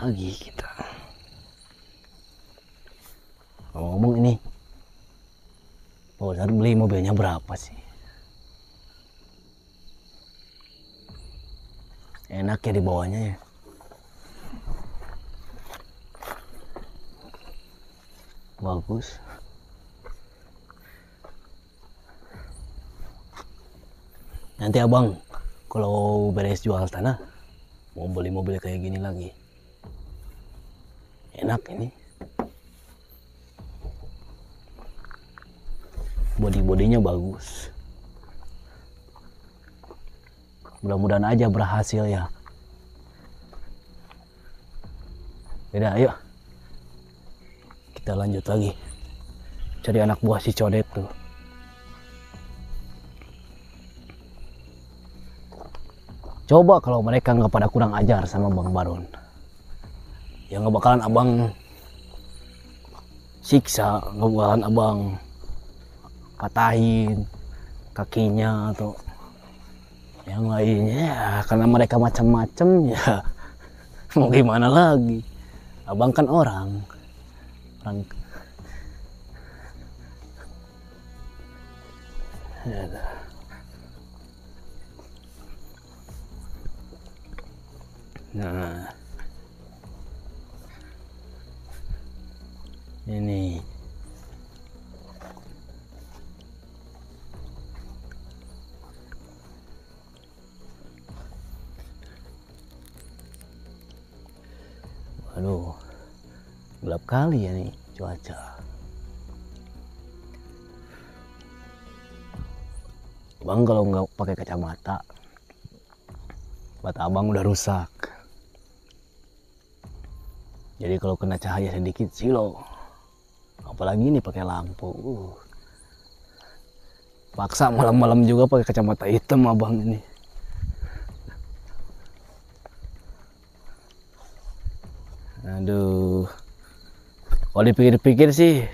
lagi kita. Ngomong ini, Pak Ustadz beli mobilnya berapa sih? Enak ya dibawanya ya. Bagus. Nanti abang kalau beres jual tanah mau beli mobil kayak gini lagi. Enak ini. Bodinya bagus. Mudah-mudahan aja berhasil ya. Yaudah, ayo kita lanjut lagi cari anak buah si Codet tuh. Coba kalau mereka nggak pada kurang ajar sama Bang Baron, ya nggak bakalan abang siksa, nggak bakalan abang patahin kakinya atau yang lainnya ya, karena mereka macam-macam ya. Mau gimana lagi, abang kan orang ya. Nah ini waduh, gelap kali ya nih cuaca. Bang kalau nggak pakai kacamata, mata abang udah rusak. Jadi kalau kena cahaya sedikit silo, apalagi ini pakai lampu. Paksa malam-malam juga pakai kacamata hitam abang ini. Aduh, kalau dipikir-pikir sih,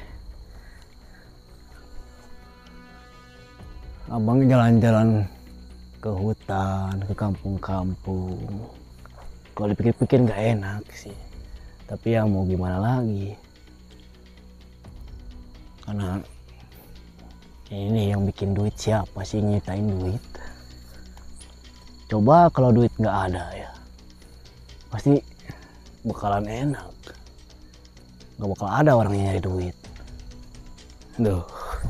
abang jalan-jalan ke hutan, ke kampung-kampung. Kalau dipikir-pikir nggak enak sih. Tapi ya mau gimana lagi. Karena ini yang bikin duit siapa sih nyiptain duit? Coba kalau duit nggak ada ya, pasti bakalan enak. Nggak bakal ada orang yang nyari duit. Duh.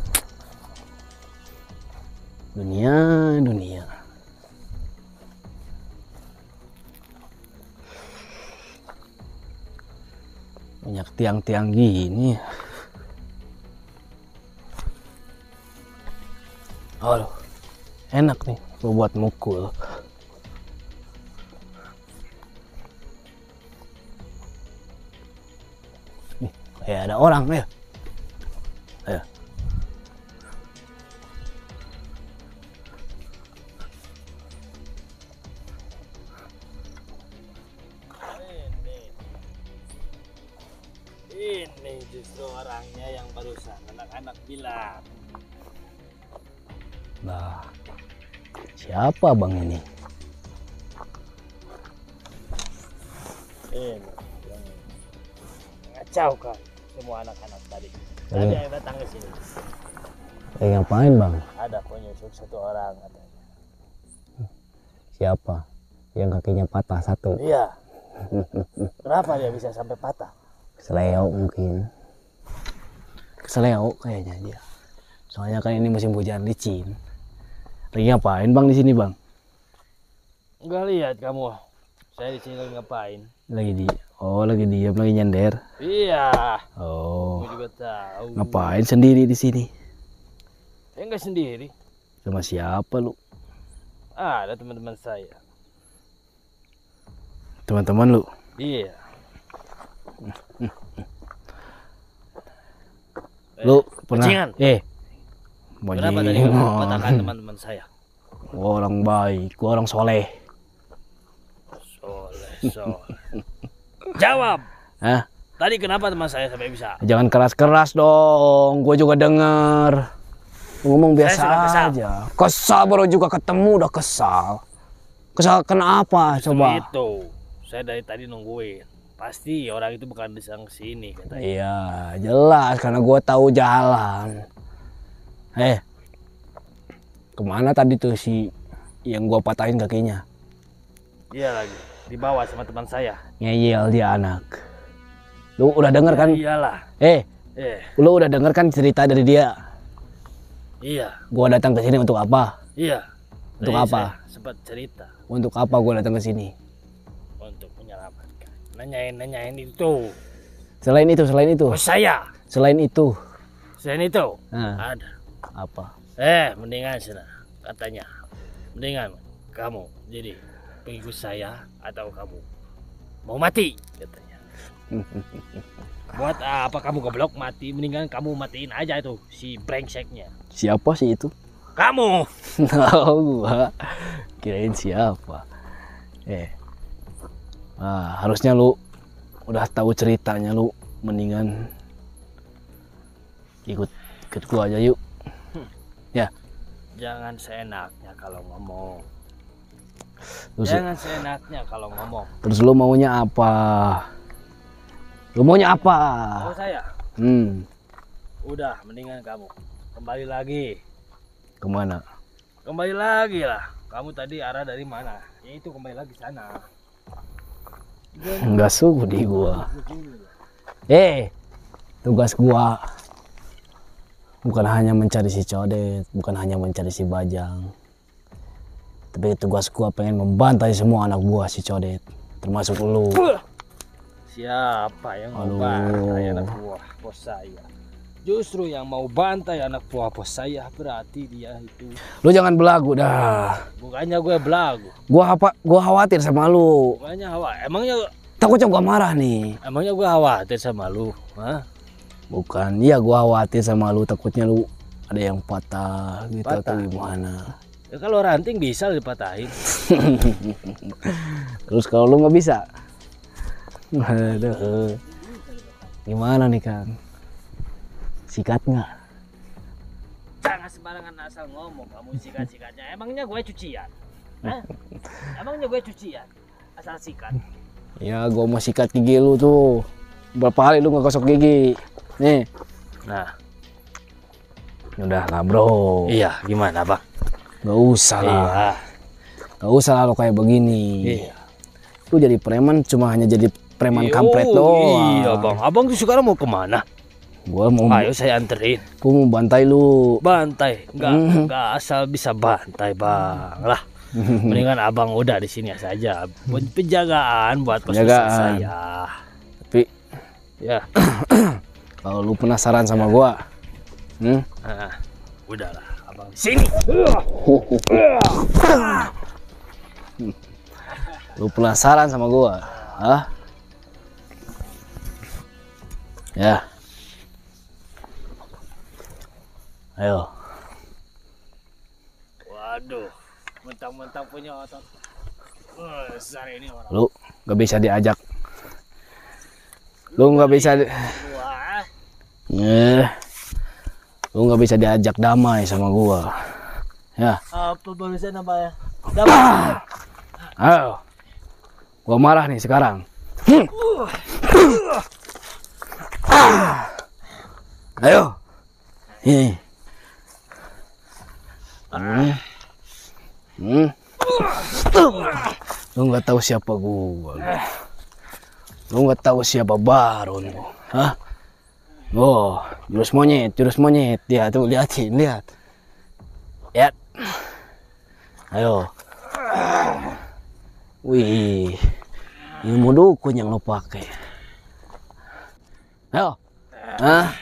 Dunia. Banyak tiang-tiang gini. Aduh, enak nih buat mukul. Nih, kayak ada orang ya. Ayo. Ini justru orangnya yang barusan anak-anak bilang. Nah, siapa bang ini? Ini yang ngacau kan semua anak-anak tadi. Ada yang datang ke sini. Ngapain bang? Ada penyusup satu orang katanya. Siapa? Yang kakinya patah satu. Iya. Kenapa dia bisa sampai patah? Keseleo mungkin. Keseleo kayaknya dia. Soalnya kan ini musim hujan licin. Lagi ngapain bang di sini bang? Enggak lihat kamu. Saya di sini lagi ngapain? Lagi diam, lagi nyender. Iya. Oh. Aku juga tahu. Ngapain sendiri di sini? Saya enggak sendiri. Sama siapa lu? Ada teman-teman saya. Teman-teman lu? Iya. Lu pernah? Bajingan. Kenapa tadi kamu bajingan. katakan teman-teman saya? Gua orang baik, gua orang soleh. Soleh. Jawab. Hah? Tadi kenapa teman saya sampai bisa? Jangan keras-keras dong, gua juga denger. Ngomong biasa Saya sudah kesal. aja. Kesal baru juga ketemu udah kesal. Kesal kenapa coba? Itu. Saya dari tadi nungguin. pasti orang itu bukan disang sini katanya. Iya, jelas karena gua tahu jalan. Kemana tadi tuh si yang gua patahin kakinya? Iya lagi, dibawa sama teman saya. Ngeyel dia anak. Lu udah denger kan? Iyalah. Lu udah denger kan cerita dari dia? Iya. Gua datang ke sini untuk apa? Iya. Untuk Tadi apa? saya sempat cerita Untuk apa gua datang ke sini? untuk menyelamatkan. Nanyain itu. Selain itu. Oh saya. Selain itu. Selain itu Nah, ada. apa? Mendingan sana katanya. Mendingan kamu jadi pengikut saya atau kamu mau mati katanya. Buat apa kamu goblok mati? Mendingan kamu matiin aja itu si brengseknya. Siapa sih itu? Kamu. Tahu gua. Kirain siapa? Harusnya lu udah tahu ceritanya, lu mendingan ikut gua aja yuk. Ya. Jangan seenaknya kalau ngomong. Terus, Jangan seenaknya kalau ngomong. terus lu maunya apa? Lu maunya apa? Oh saya. Udah, Mendingan kamu kembali lagi. kemana? Kembali lagi lah. Kamu tadi arah dari mana? Ya itu kembali lagi sana. Enggak sudi gua. Tugas gua bukan hanya mencari si Codet, bukan hanya mencari si Bajang. Tapi tugas gua pengen membantai semua anak buah si Codet, termasuk lu. Siapa yang mau Aduh. bantai anak buah bos saya? Justru yang mau bantai anak buah bos saya berarti dia itu. Lu jangan belagu dah. Bukannya gue belagu. Gua khawatir sama lu. Bukannya hawa. Takutnya gua marah nih. Emangnya gue khawatir sama lu? Hah? Bukan, iya gua khawatir sama lu, takutnya lu ada yang patah gitu atau Patah? gimana. Ya, kalau ranting bisa dipatahin. Terus kalau lu nggak bisa, aduh, gimana nih Kang? Sikat nggak? Jangan sembarangan asal ngomong kamu sikat-sikatnya. Emangnya gue cucian? Hah? Emangnya gue cucian? Asal sikat. Ya gua mau sikat gigi lu tuh. Berapa hari lu nggak gosok gigi? Nih. Nah, Udah lah bro. iya gimana bang? Gak usah lah. Iya. Gak usah lah lo kayak begini. Iya. Lu jadi preman cuma hanya jadi preman kampret doang. Iya bang, abang tuh sekarang mau kemana? Gua mau Saya anterin. gua mau bantai lu. Bantai, nggak asal bisa bantai bang lah. Mendingan abang udah di sini saja. Buat penjagaan buat posisi Penjagaan. saya. Tapi Ya, kalau lu penasaran sama gua, udahlah abang di sini. lu penasaran sama gua, hah? Ya. Ayo. Waduh, mentang-mentang punya otot besar ini orang. Lu gak bisa diajak. Lu nggak bisa Wah, lu nggak bisa diajak damai sama gua. Ya. apa barusan apa ya? Ayo. Gua marah nih sekarang. Ayo. Ini. Lu nggak tahu siapa gua. Lu nggak tahu siapa Baron. Hah? Oh, jurus monyet. Ya tuh liatin, lihat. Lihat. Ayo. Wih, ilmu dukun yang lo pakai. Ayo. Hah?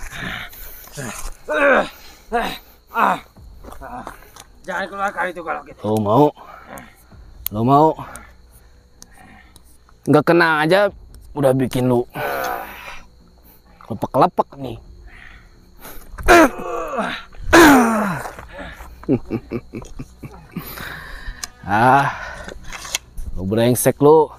Jangan keluarkan itu kalau gitu. Lo mau? Nggak kena aja udah bikin lu lepek-lepek nih. Lu brengsek lu.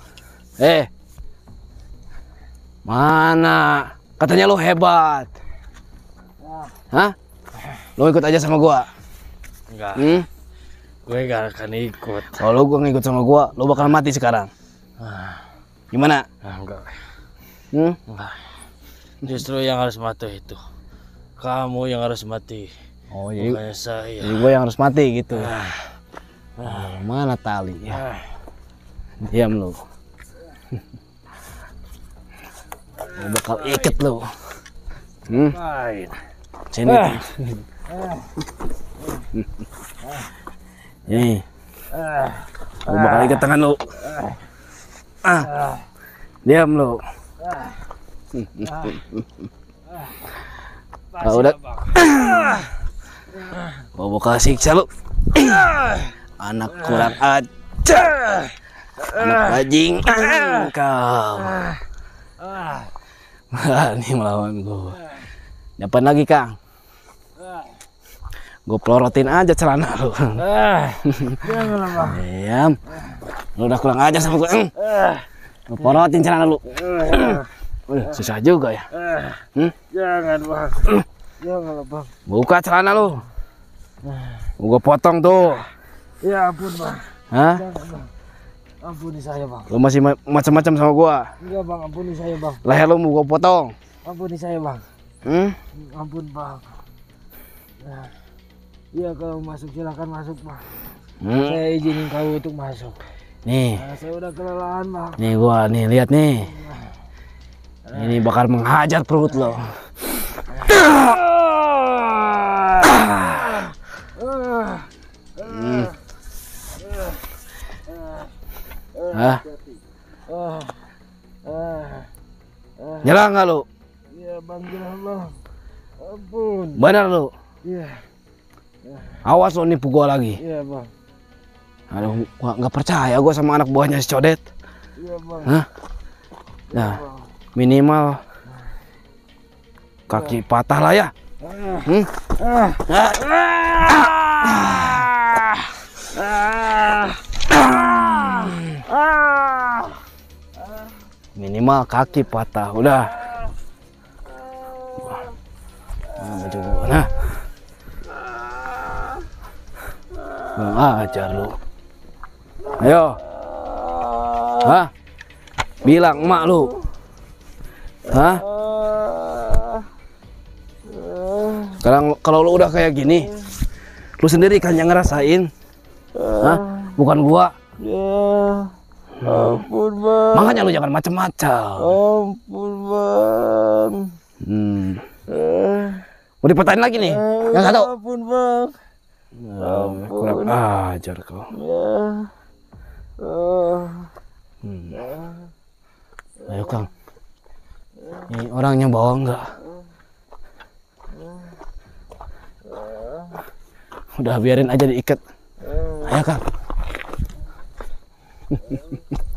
Mana? Katanya lu hebat. Hah? Lu ikut aja sama gua. Enggak, gue gak akan ikut. Kalau lu gua ngikut sama gua, lu bakal mati sekarang. Gimana? Enggak. Hmm? Enggak. Justru yang harus mati itu. Kamu yang harus mati. Oh, jadi Bukannya saya. gue yang harus mati gitu. Mana tali ya? Diam lu. Gua bakal ikat lu. Lain. Sini. Nih. Gua bakal ikat tangan lu. Diam lu. Udah. Gua bakal siksa lu. Anak kurang ajar. Anak bajing engkau. Berani melawan gua. Dapat lagi, Kang. Gue pelorotin aja celana lu. Janganlah, Bang. Diam. Lu udah kurang ajar sama gue. Lu pelorotin celana lu. Susah juga ya. Jangan, Bang. Janganlah, Bang. Buka celana lu. Gue potong tuh. Ya ampun, Bang. Hah? Jangan, Bang. Ampuni saya, Bang. Lu masih macam-macam sama gua. Enggak, Bang. Ampuni saya, Bang. Leher lu mau gua potong. Ampuni saya, Bang. Ampun, Bang. Nah. Iya, kalau masuk silakan masuk, Bang. Saya izinin kau untuk masuk. Nih. Nah, saya udah kelelahan, Bang. Nih gua nih, lihat nih. Ini bakal menghajar perut lo. Hah? Nyerah nggak lu? Iya, Bang, nyerah, Bang. Ampun. Benar lu? Iya. Awas lo nipu gua lagi. Iya, Bang. Aduh, gua nggak percaya gua sama anak buahnya si Codet. Iya, Bang. Hah? Nah, minimal kaki patah lah ya. Minimal kaki patah, udah. Baju gua, nah. Ajar lu. Ayo. Hah? Bilang emak lu. Hah? Sekarang kalau lu udah kayak gini, lu sendiri kan yang ngerasain. Hah? Bukan gua. Ya. Ampun, Bang. Makanya lu jangan macam-macam. Ampun, Bang. Mau dipertain lagi nih? Yang satu. Ampun, Bang. Kurang ajar kau. Ya. Ayo, Kang. Ini orangnya bawa enggak? Udah biarin aja diikat. Ayo, Kang.